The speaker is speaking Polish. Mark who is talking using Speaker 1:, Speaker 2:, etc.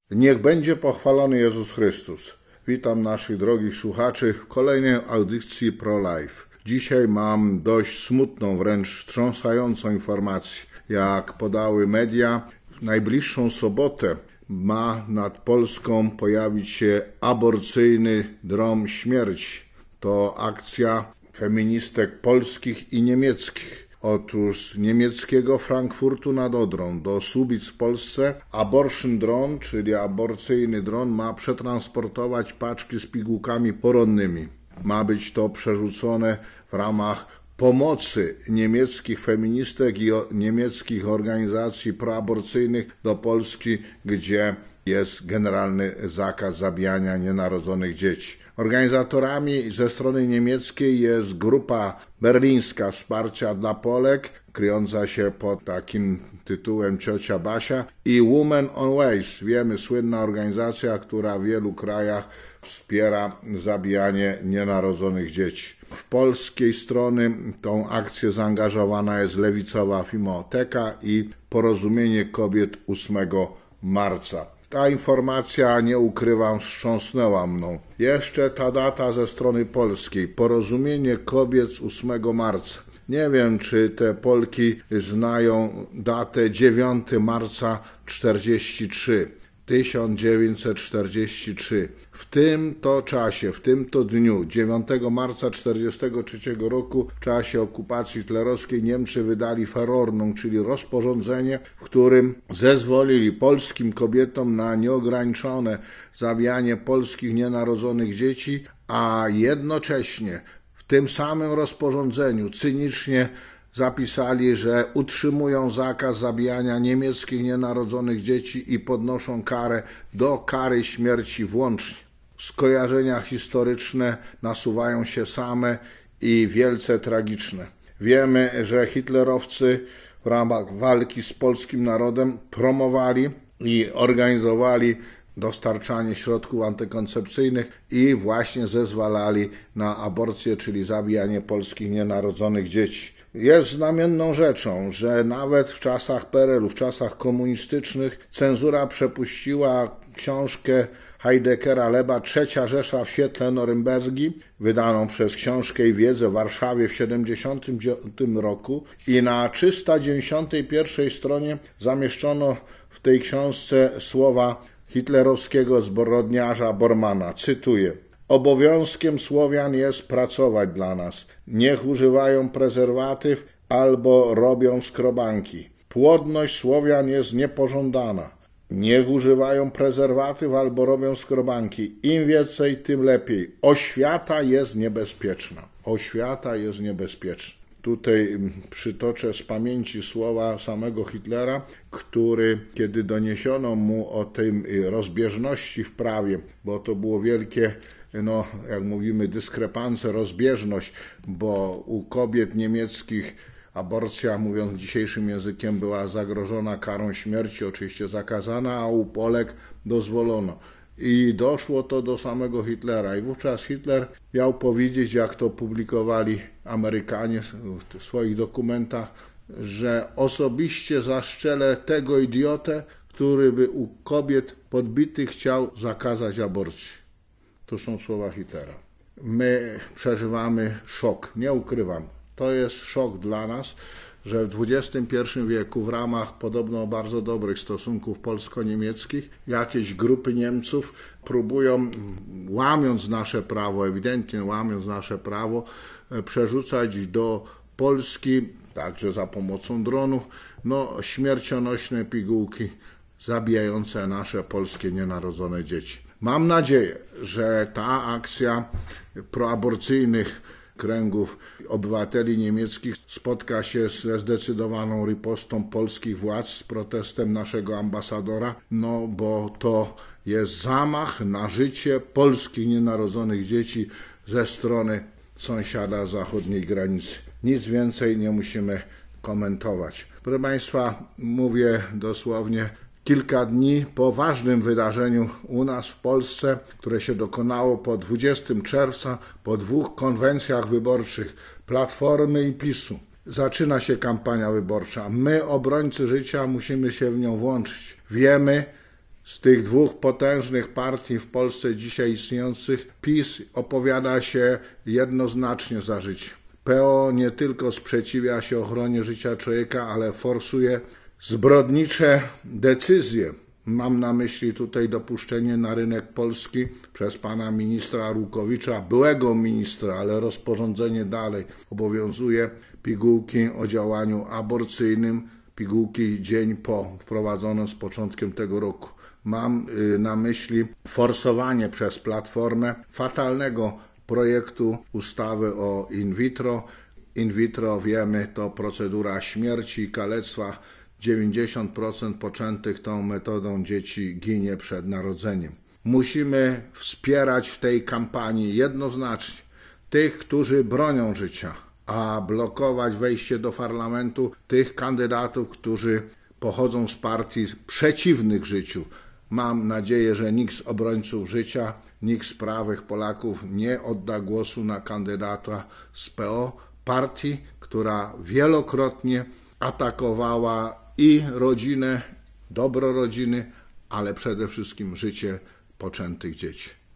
Speaker 1: Niech będzie pochwalony Jezus Chrystus. Witam naszych drogich słuchaczy w kolejnej audycji ProLife. Dzisiaj mam dość smutną, wręcz wstrząsającą informację. Jak podały media, w najbliższą sobotę ma nad Polską pojawić się aborcyjny dron śmierci. To akcja feministek polskich i niemieckich. Otóż z niemieckiego Frankfurtu nad Odrą do Słubic w Polsce abortion drone, czyli aborcyjny dron, ma przetransportować paczki z pigułkami poronnymi. Ma być to przerzucone w ramach pomocy niemieckich feministek i niemieckich organizacji proaborcyjnych do Polski, gdzie jest generalny zakaz zabijania nienarodzonych dzieci. Organizatorami ze strony niemieckiej jest grupa berlińska Wsparcia dla Polek, kryjąca się pod takim tytułem Ciocia Basia, i Women on Waves, wiemy, słynna organizacja, która w wielu krajach wspiera zabijanie nienarodzonych dzieci. W polskiej strony tą akcję zaangażowana jest Lewicowa Filmoteka i Porozumienie Kobiet 8 marca. Ta informacja, nie ukrywam, wstrząsnęła mną. Jeszcze ta data ze strony polskiej. Porozumienie Kobiet 8 marca. Nie wiem, czy te Polki znają datę 9 marca 1943. W tym to czasie, w tym to dniu, 9 marca 1943 roku, w czasie okupacji hitlerowskiej, Niemcy wydali Verordnung, czyli rozporządzenie, w którym zezwolili polskim kobietom na nieograniczone zabijanie polskich nienarodzonych dzieci, a jednocześnie w tym samym rozporządzeniu cynicznie zapisali, że utrzymują zakaz zabijania niemieckich nienarodzonych dzieci i podnoszą karę do kary śmierci włącznie. Skojarzenia historyczne nasuwają się same i wielce tragiczne. Wiemy, że hitlerowcy w ramach walki z polskim narodem promowali i organizowali dostarczanie środków antykoncepcyjnych i właśnie zezwalali na aborcję, czyli zabijanie polskich nienarodzonych dzieci. Jest znamienną rzeczą, że nawet w czasach PRL-u, w czasach komunistycznych, cenzura przepuściła książkę Heideggera Leba Trzecia Rzesza w świetle Norymbergi, wydaną przez Książkę i Wiedzę w Warszawie w 1979 roku, i na 391 stronie zamieszczono w tej książce słowa hitlerowskiego zbrodniarza Bormana. Cytuję: obowiązkiem Słowian jest pracować dla nas. Niech używają prezerwatyw albo robią skrobanki. Płodność Słowian jest niepożądana. Niech używają prezerwatyw albo robią skrobanki. Im więcej, tym lepiej. Oświata jest niebezpieczna. Oświata jest niebezpieczna. Tutaj przytoczę z pamięci słowa samego Hitlera, który, kiedy doniesiono mu o tej rozbieżności w prawie, bo to było wielkie, jak mówimy, dyskrepancje, rozbieżność, bo u kobiet niemieckich aborcja, mówiąc dzisiejszym językiem, była zagrożona karą śmierci, oczywiście zakazana, a u Polek dozwolono. I doszło to do samego Hitlera. I wówczas Hitler miał powiedzieć, jak to publikowali Amerykanie w swoich dokumentach, że osobiście zaszczelę tego idiotę, który by u kobiet podbitych chciał zakazać aborcji. To są słowa Hitlera. My przeżywamy szok, nie ukrywam. To jest szok dla nas, że w XXI wieku w ramach podobno bardzo dobrych stosunków polsko-niemieckich jakieś grupy Niemców próbują, łamiąc nasze prawo, ewidentnie łamiąc nasze prawo, przerzucać do Polski, także za pomocą dronów, śmiercionośne pigułki zabijające nasze polskie nienarodzone dzieci. Mam nadzieję, że ta akcja proaborcyjnych kręgów obywateli niemieckich spotka się ze zdecydowaną ripostą polskich władz, z protestem naszego ambasadora, bo to jest zamach na życie polskich nienarodzonych dzieci ze strony sąsiada zachodniej granicy. Nic więcej nie musimy komentować. Proszę Państwa, mówię dosłownie kilka dni po ważnym wydarzeniu u nas w Polsce, które się dokonało po 20 czerwca, po 2 konwencjach wyborczych Platformy i PiS-u. Zaczyna się kampania wyborcza. My, obrońcy życia, musimy się w nią włączyć. Wiemy z tych dwóch potężnych partii w Polsce dzisiaj istniejących, PiS opowiada się jednoznacznie za życie. PO nie tylko sprzeciwia się ochronie życia człowieka, ale forsuje zbrodnicze decyzje. Mam na myśli tutaj dopuszczenie na rynek polski przez pana ministra Arłukowicza, byłego ministra, ale rozporządzenie dalej obowiązuje, pigułki o działaniu aborcyjnym, pigułki dzień po, wprowadzone z początkiem tego roku. Mam na myśli forsowanie przez Platformę fatalnego projektu ustawy o in vitro. In vitro, wiemy, to procedura śmierci i kalectwa. 90% poczętych tą metodą dzieci ginie przed narodzeniem. Musimy wspierać w tej kampanii jednoznacznie tych, którzy bronią życia, a blokować wejście do parlamentu tych kandydatów, którzy pochodzą z partii przeciwnych życiu. Mam nadzieję, że nikt z obrońców życia, nikt z prawych Polaków nie odda głosu na kandydata z PO, partii, która wielokrotnie atakowała i rodzinę, dobro rodziny, ale przede wszystkim życie poczętych dzieci.